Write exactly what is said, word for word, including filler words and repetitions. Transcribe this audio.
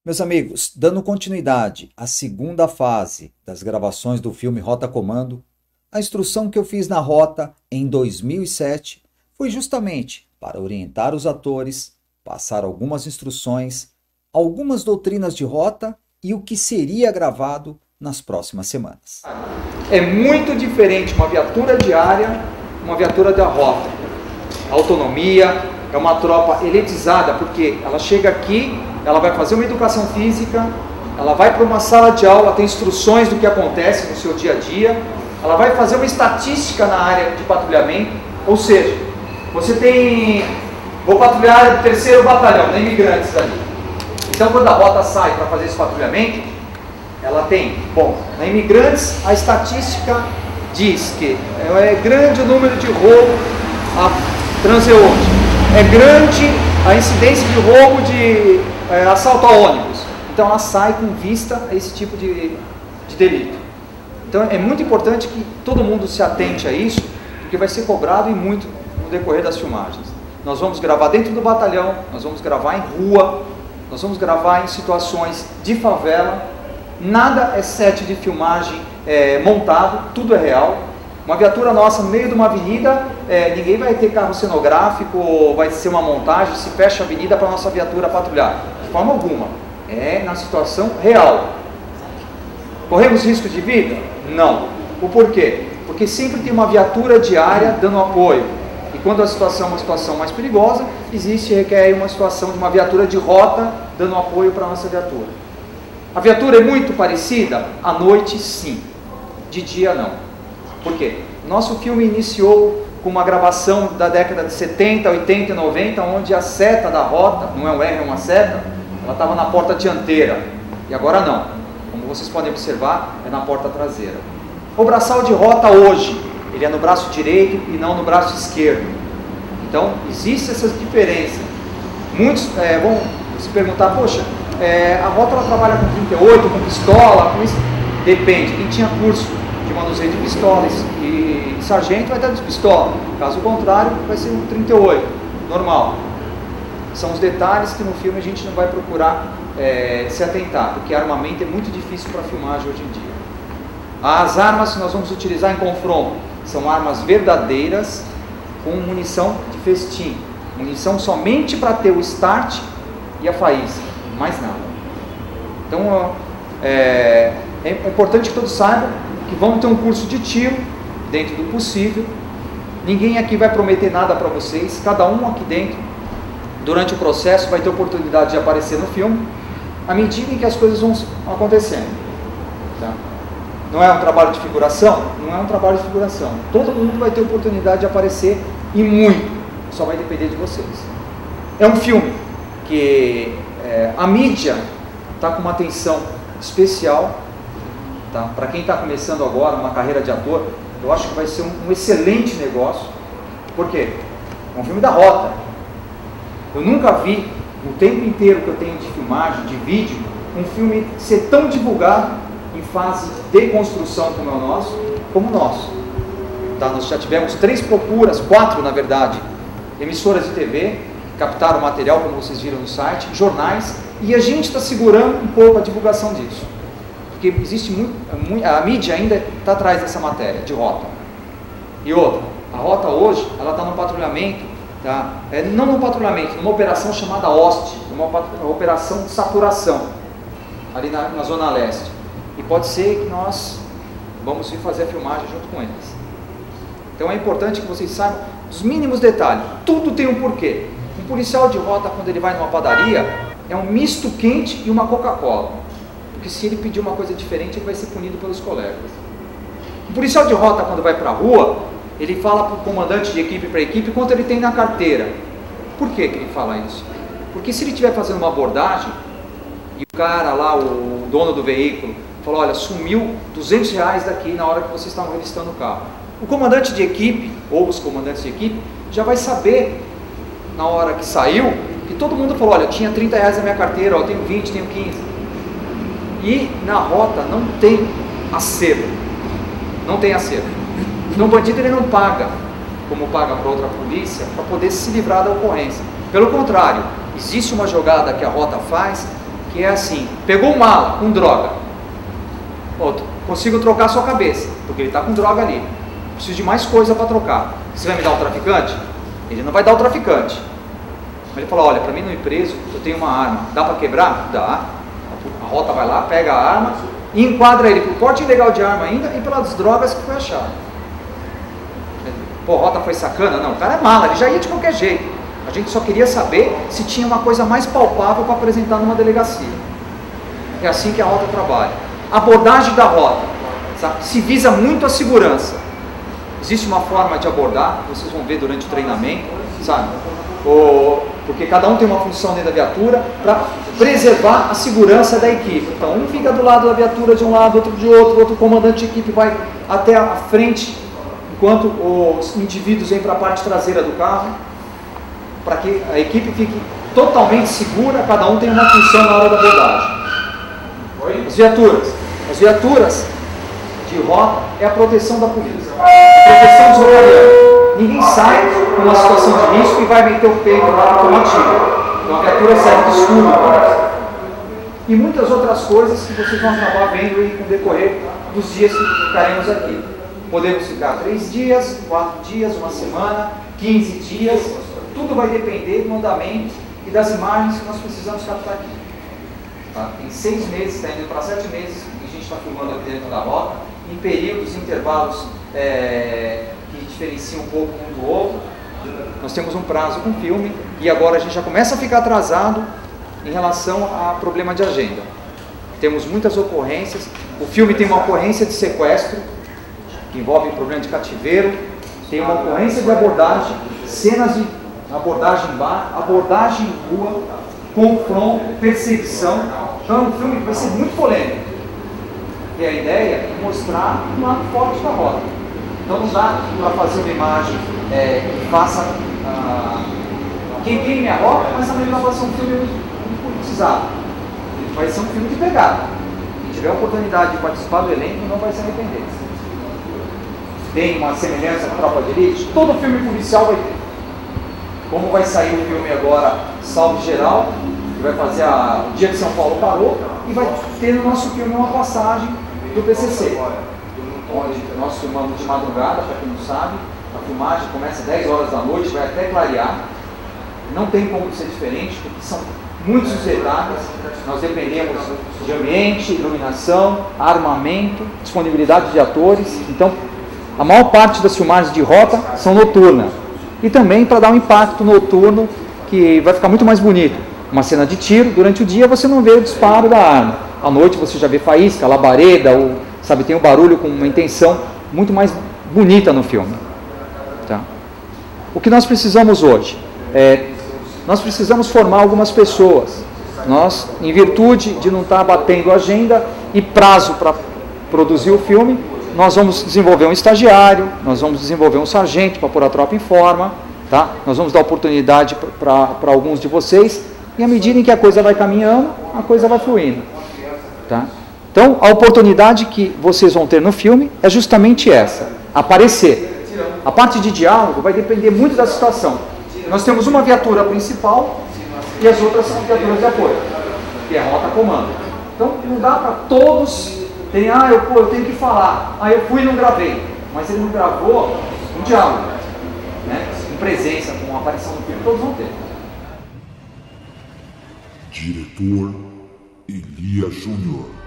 Meus amigos, dando continuidade à segunda fase das gravações do filme Rota Comando, a instrução que eu fiz na Rota em dois mil e sete foi justamente para orientar os atores, passar algumas instruções, algumas doutrinas de rota e o que seria gravado nas próximas semanas. É muito diferente uma viatura diária, uma viatura da Rota. A autonomia, é uma tropa elitizada, porque ela chega aqui, ela vai fazer uma educação física, ela vai para uma sala de aula, tem instruções do que acontece no seu dia a dia, ela vai fazer uma estatística na área de patrulhamento, ou seja, você tem, vou patrulhar a área do terceiro batalhão, da imigrantes ali. Então quando a Rota sai para fazer esse patrulhamento, ela tem, bom, na imigrantes a estatística diz que é grande o número de roubo a transeunte, é grande a incidência de roubo de é, assalto a ônibus. Então ela sai com vista a esse tipo de, de delito. Então é muito importante que todo mundo se atente a isso, porque vai ser cobrado e muito no decorrer das filmagens. Nós vamos gravar dentro do batalhão, nós vamos gravar em rua, nós vamos gravar em situações de favela. Nada é set de filmagem é, montado, tudo é real. Uma viatura nossa no meio de uma avenida, é, ninguém vai ter carro cenográfico, vai ser uma montagem, se fecha a avenida para a nossa viatura patrulhar. De forma alguma. É na situação real. Corremos risco de vida? Não. O porquê? Porque sempre tem uma viatura diária dando apoio. E quando a situação é uma situação mais perigosa, existe e requer uma situação de uma viatura de rota dando apoio para a nossa viatura. A viatura é muito parecida? À noite, sim. De dia, não. Por quê? Nosso filme iniciou com uma gravação da década de setenta, oitenta e noventa, onde a seta da rota, não é um R, é uma seta, ela estava na porta dianteira. E agora não. Como vocês podem observar, é na porta traseira. O braçal de rota hoje, ele é no braço direito e não no braço esquerdo. Então, existe essa diferença. Muitos é, vão se perguntar, poxa, é, a rota ela trabalha com trinta e oito, com pistola, com isso? Depende. Quem tinha curso de manuseio de pistolas e sargento vai estar de pistola, caso contrário vai ser um trinta e oito, normal. São os detalhes que no filme a gente não vai procurar é, se atentar, porque armamento é muito difícil para filmagem hoje em dia. As armas que nós vamos utilizar em confronto são armas verdadeiras com munição de festim, munição somente para ter o start e a faísca, mais nada. Então é, é importante que todos saibam que vão ter um curso de tiro, dentro do possível. Ninguém aqui vai prometer nada para vocês, cada um aqui dentro, durante o processo, vai ter oportunidade de aparecer no filme, à medida em que as coisas vão acontecendo. Tá? Não é um trabalho de figuração? Não é um trabalho de figuração. Todo mundo vai ter oportunidade de aparecer, e muito, só vai depender de vocês. É um filme que é, a mídia está com uma atenção especial. Tá? Para quem está começando agora uma carreira de ator, eu acho que vai ser um, um excelente negócio. Por quê? É um filme da Rota. Eu nunca vi, no tempo inteiro que eu tenho de filmagem, de vídeo, um filme ser tão divulgado em fase de construção como é o nosso, como o nosso. Tá? Nós já tivemos três procuras, quatro na verdade, emissoras de T V, captaram o material, como vocês viram no site, jornais, e a gente está segurando um pouco a divulgação disso. Porque existe muito, a mídia ainda está atrás dessa matéria de rota. E outra, a rota hoje, ela está no patrulhamento, tá? É, não no patrulhamento, numa operação chamada Oste, uma, uma operação de saturação, ali na, na Zona Leste. E pode ser que nós vamos vir fazer a filmagem junto com eles. Então é importante que vocês saibam os mínimos detalhes, tudo tem um porquê. Um policial de rota, quando ele vai numa padaria, é um misto quente e uma Coca-Cola. Porque se ele pedir uma coisa diferente, ele vai ser punido pelos colegas. O policial de rota, quando vai para a rua, ele fala para o comandante de equipe para equipe quanto ele tem na carteira. Por que que ele fala isso? Porque se ele estiver fazendo uma abordagem, e o cara lá, o dono do veículo, falou, olha, sumiu duzentos reais daqui na hora que vocês estavam revistando o carro. O comandante de equipe, ou os comandantes de equipe, já vai saber, na hora que saiu, que todo mundo falou, olha, eu tinha trinta reais na minha carteira, ó, eu tenho vinte, tenho quinze. E na rota não tem acervo, não tem acervo. Então o bandido ele não paga, como paga para outra polícia, para poder se livrar da ocorrência. Pelo contrário, existe uma jogada que a rota faz, que é assim, pegou um mala com droga, outro, consigo trocar a sua cabeça, porque ele está com droga ali, preciso de mais coisa para trocar, você vai me dar o traficante? Ele não vai dar o traficante. Ele fala, olha, para mim não ir preso, eu tenho uma arma, dá para quebrar? Dá. A rota vai lá, pega a arma e enquadra ele por porte ilegal de arma ainda e pelas drogas que foi achado. Pô, a rota foi sacana? Não, o cara é mala, ele já ia de qualquer jeito. A gente só queria saber se tinha uma coisa mais palpável para apresentar numa delegacia. É assim que a rota trabalha. Abordagem da rota, sabe? Se visa muito a segurança. Existe uma forma de abordar, vocês vão ver durante o treinamento, sabe? Ou, porque cada um tem uma função dentro da viatura para preservar a segurança da equipe. Então, um fica do lado da viatura de um lado, outro de outro, outro comandante de equipe vai até a frente, enquanto os indivíduos vêm para a parte traseira do carro, para que a equipe fique totalmente segura, cada um tem uma função na hora da abordagem. As viaturas. As viaturas de rota é a proteção da polícia, a proteção dos rodoviários. Ninguém sai numa situação de risco e vai meter o peito lá para tomar tiro. Então a viatura serve de escudo. E muitas outras coisas que vocês vão acabar vendo aí com o decorrer dos dias que ficaremos aqui. Podemos ficar três dias, quatro dias, uma semana, quinze dias. Tudo vai depender do andamento e das imagens que nós precisamos captar aqui. Tá? Tem seis meses, está indo para sete meses que a gente está filmando aqui dentro da rota, em períodos, intervalos é, que diferenciam um pouco um do outro. Nós temos um prazo com o filme e agora a gente já começa a ficar atrasado em relação a problema de agenda. Temos muitas ocorrências. O filme tem uma ocorrência de sequestro, que envolve problema de cativeiro, tem uma ocorrência de abordagem, cenas de abordagem em bar, abordagem em rua, confronto, perseguição. Então é um filme que vai ser muito polêmico. E a ideia é mostrar um lado forte da rota. Então não dá para fazer uma imagem é, que faça ah, quem queime a rota, mas também não vai ser um filme muito politizado. Vai ser um filme de pegada. Quem tiver a oportunidade de participar do elenco não vai se arrepender. Tem uma semelhança com Tropa de Elite? Todo filme policial vai ter. Como vai sair o filme agora, Salve Geral, que vai fazer a, o dia que São Paulo parou, e vai ter no nosso filme uma passagem do P C C, onde nós filmamos de madrugada, para quem não sabe, a filmagem começa às dez horas da noite, vai até clarear, não tem como ser diferente, porque são muitos detalhes, nós dependemos de ambiente, iluminação, armamento, disponibilidade de atores, então a maior parte das filmagens de rota são noturnas. E também para dar um impacto noturno que vai ficar muito mais bonito. Uma cena de tiro, durante o dia você não vê o disparo da arma. À noite você já vê faísca, labareda, ou, sabe, tem um barulho com uma intenção muito mais bonita no filme. Tá? O que nós precisamos hoje? É, nós precisamos formar algumas pessoas. Nós, em virtude de não estar batendo agenda e prazo para produzir o filme, nós vamos desenvolver um estagiário, nós vamos desenvolver um sargento para pôr a tropa em forma, tá? Nós vamos dar oportunidade para alguns de vocês, e à medida em que a coisa vai caminhando, a coisa vai fluindo. Tá? Então, a oportunidade que vocês vão ter no filme é justamente essa, aparecer. A parte de diálogo vai depender muito da situação. Nós temos uma viatura principal e as outras são viaturas de apoio, que é a rota comando. Então, não dá para todos... Tem, ah, eu, pô, eu tenho que falar, ah, eu fui e não gravei, mas ele não gravou um diálogo, né? Com presença, com aparição no filme, todos vão ter. Diretor Elia Júnior.